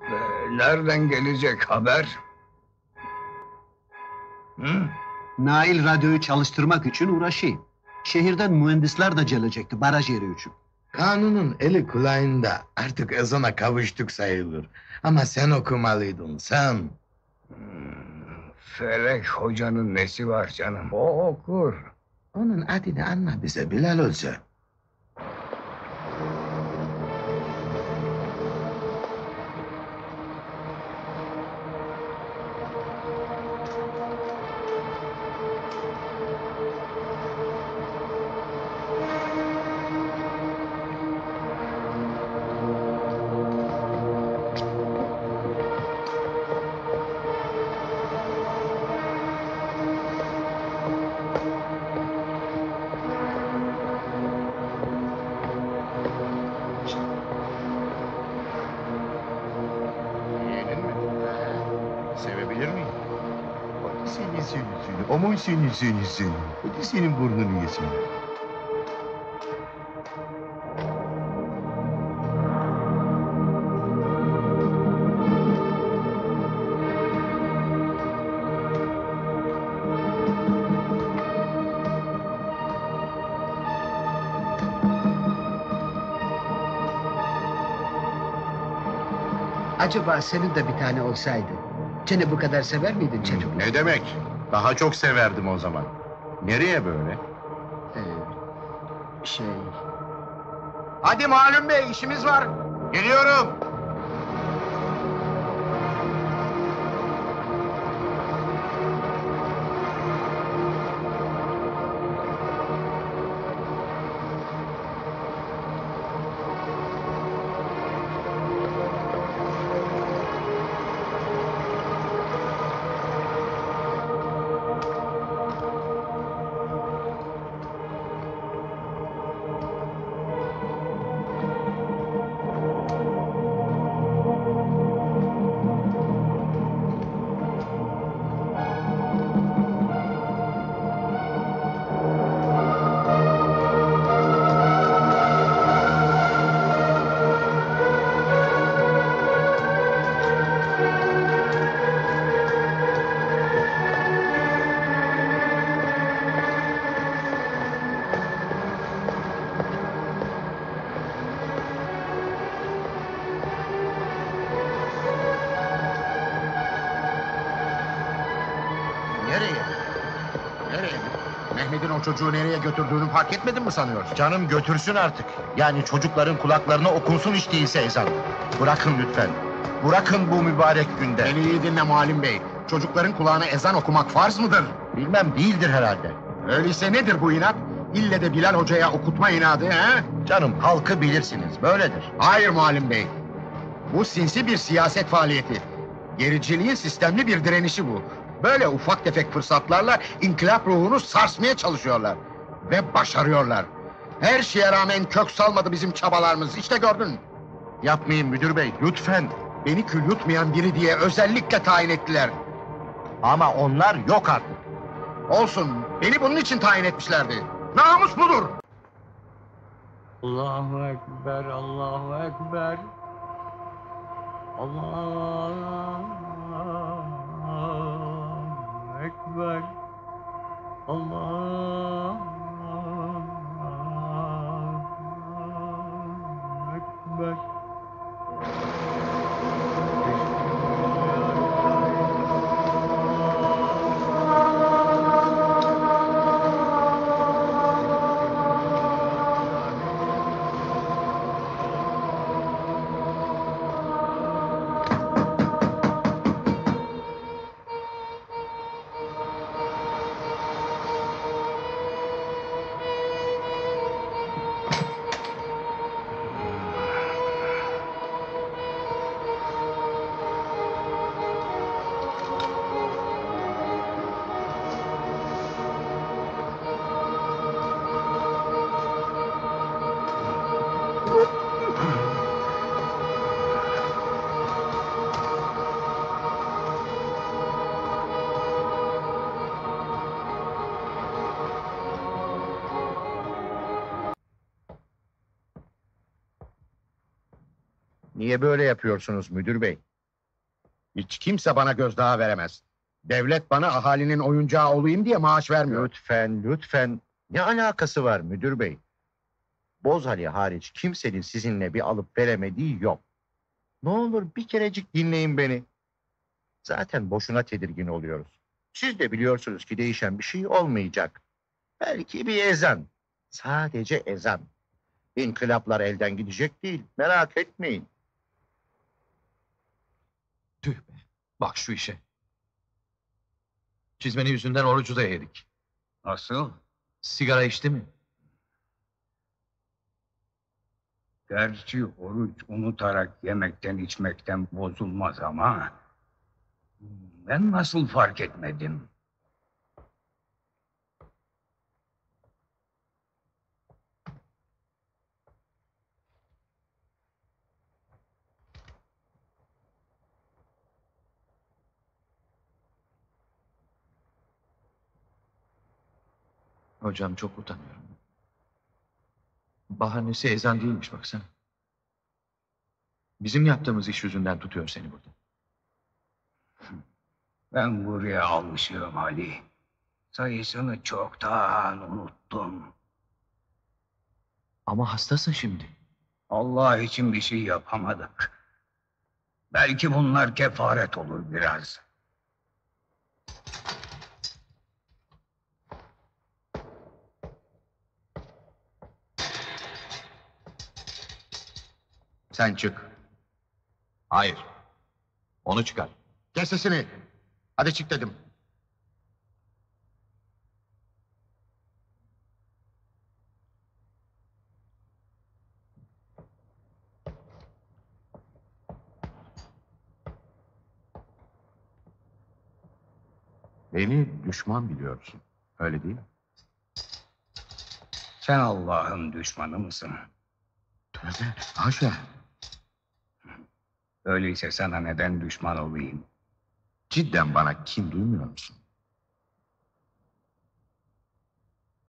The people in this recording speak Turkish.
Nereden gelecek haber? Hı? Nail radyoyu çalıştırmak için uğraşıyor. Şehirden mühendisler de gelecekti baraj yeri için. Kanunun eli kulağında. Artık ezana kavuştuk sayılır. Ama sen okumalıydın, sen. Felek hocanın nesi var canım? O okur. Onun adını anma bize Bilal Hoca. Yeğenin mi? Sevebilir miyim? Hadi seni. Aman seni. Hadi senin burnunu yesin. Acaba senin de bir tane olsaydı, seni bu kadar sever miydin çocuk? Ne demek? Daha çok severdim o zaman. Nereye böyle? Şey... Hadi Malum Bey, işimiz var. Geliyorum. Nereye? Nereye? Mehmet'in o çocuğu nereye götürdüğünü fark etmedin mi sanıyorsun? Canım götürsün artık. Yani çocukların kulaklarına okunsun hiç değilse ezan. Bırakın lütfen. Bırakın bu mübarek günde. Beni iyi dinle Muallim Bey. Çocukların kulağına ezan okumak farz mıdır? Bilmem, değildir herhalde. Öyleyse nedir bu inat? İlle de Bilal Hoca'ya okutma inadı, he? Canım halkı bilirsiniz, böyledir. Hayır Muallim Bey. Bu sinsi bir siyaset faaliyeti. Gericiliğin sistemli bir direnişi bu. Böyle ufak tefek fırsatlarla inkılap ruhunu sarsmaya çalışıyorlar. Ve başarıyorlar. Her şeye rağmen kök salmadı bizim çabalarımız. İşte gördün. Yapmayın müdür bey, lütfen. Beni kül yutmayan biri diye özellikle tayin ettiler. Ama onlar yok artık. Olsun, beni bunun için tayin etmişlerdi. Namus budur. Allahu Ekber, Allahu Ekber. Allahu Ekber. Allahu Ekber. Niye böyle yapıyorsunuz müdür bey? Hiç kimse bana gözdağı veremez. Devlet bana ahalinin oyuncağı olayım diye maaş vermiyor. Lütfen, lütfen. Ne alakası var müdür bey? Bozali hariç kimsenin sizinle bir alıp veremediği yok. Ne olur bir kerecik dinleyin beni. Zaten boşuna tedirgin oluyoruz. Siz de biliyorsunuz ki değişen bir şey olmayacak. Belki bir ezan. Sadece ezan. İnkılaplar elden gidecek değil. Merak etmeyin. Tüh be. Bak şu işe. Çizmenin yüzünden orucu da yedik. Nasıl? Sigara içti mi? Gerçi oruç unutarak yemekten içmekten bozulmaz ama... Ben nasıl fark etmedim? Hocam çok utanıyorum. Bahanesi ezan değilmiş baksana. Bizim yaptığımız iş yüzünden tutuyor seni burada. Ben buraya almışım Ali. Sayısını çoktan unuttum. Ama hastasın şimdi. Allah için bir şey yapamadık. Belki bunlar kefaret olur biraz. Sen çık. Hayır. Onu çıkar. Kes sesini. Hadi çık dedim. Beni düşman biliyorsun. Öyle değil mi? Sen Allah'ın düşmanı mısın? Tövbe, haşa. Öyleyse sana neden düşman olayım? Cidden bana kin duymuyor musun?